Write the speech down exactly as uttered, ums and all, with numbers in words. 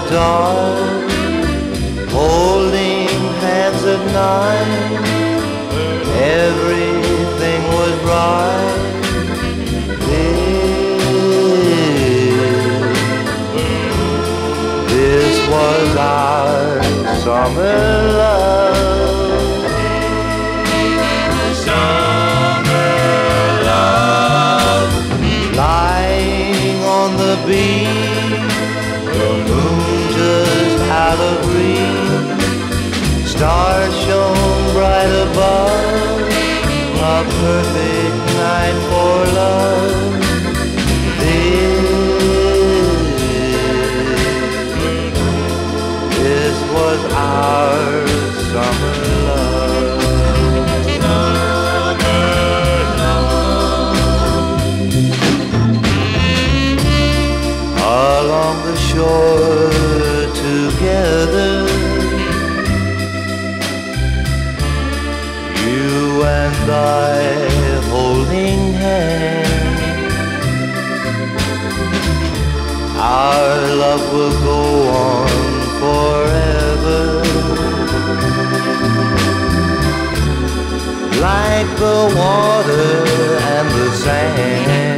dark, holding hands at night. Everything was right. This, this was our summer love. Summer love. Lying on the beach, the moon just out of reach, stars shone bright above, a perfect night for love. This, this was our summer love. Along the shore together, you and I holding hands. Our love will go on forever, like the water and the sand.